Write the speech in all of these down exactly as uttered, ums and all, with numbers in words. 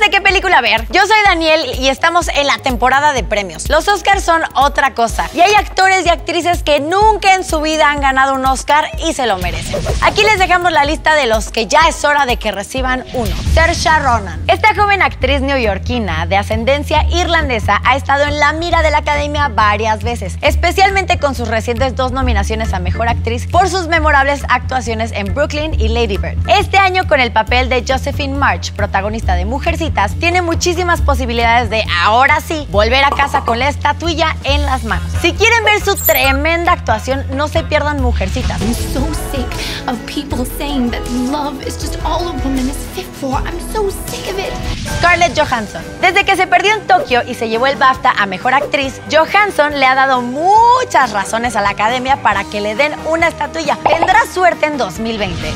de qué película ver. Yo soy Daniel y estamos en la temporada de premios. Los Oscars son otra cosa y hay actores y actrices que nunca en su vida han ganado un Oscar y se lo merecen. Aquí les dejamos la lista de los que ya es hora de que reciban uno. Saoirse Ronan. Esta joven actriz neoyorquina de ascendencia irlandesa ha estado en la mira de la Academia varias veces, especialmente con sus recientes dos nominaciones a Mejor Actriz por sus memorables actuaciones en Brooklyn y Lady Bird. Este año, con el papel de Josephine March, protagonista de Mujercitas, tiene muchísimas posibilidades de, ahora sí, volver a casa con la estatuilla en las manos. Si quieren ver su tremenda actuación, no se pierdan Mujercitas. I'm so sick of people saying that love is just all a woman is fit for. I'm so sick of it. Scarlett Johansson. Desde que se perdió en Tokio y se llevó el BAFTA a Mejor Actriz, Johansson le ha dado muchas razones a la Academia para que le den una estatuilla. Tendrá suerte en dos mil veinte.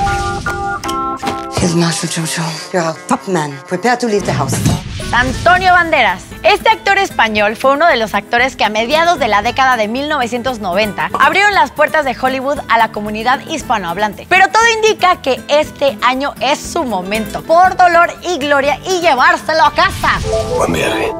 Here's Marshal Jojo. You're a top man. Prepare to leave the house. Antonio Banderas. Este actor español fue uno de los actores que a mediados de la década de mil novecientos noventa abrieron las puertas de Hollywood a la comunidad hispanohablante. Pero todo indica que este año es su momento, por dolor y gloria, y llevárselo a casa. Buen viaje.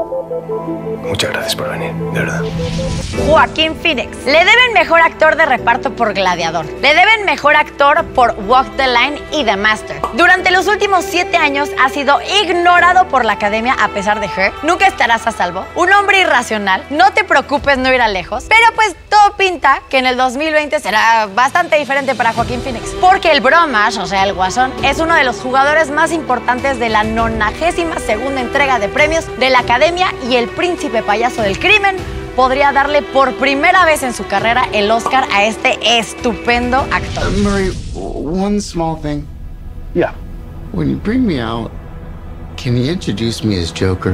Muchas gracias por venir, de verdad. Joaquín Phoenix. Le deben Mejor Actor de Reparto por Gladiador. Le deben Mejor Actor por Walk the Line y The Master. Durante los últimos siete años ha sido ignorado por la Academia a pesar de Her. Nunca estarás a salvo. Un hombre irracional. No te preocupes, no irá lejos. Pero pues todo pinta que en el dos mil veinte será bastante diferente para Joaquín Phoenix. Porque el Bromas, o sea, el Guasón, es uno de los jugadores más importantes de la nonagésima segunda entrega de premios de la Academia, y el príncipe payaso del crimen podría darle por primera vez en su carrera el Oscar a este estupendo actor. Uh, Murray, one small thing. Yeah. When you bring me out, can you introduce me as Joker?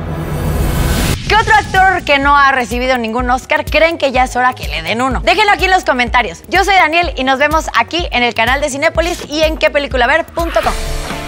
¿Qué otro actor que no ha recibido ningún Oscar creen que ya es hora que le den uno? Déjenlo aquí en los comentarios. Yo soy Daniel y nos vemos aquí en el canal de Cinépolis y en qué película ver punto com.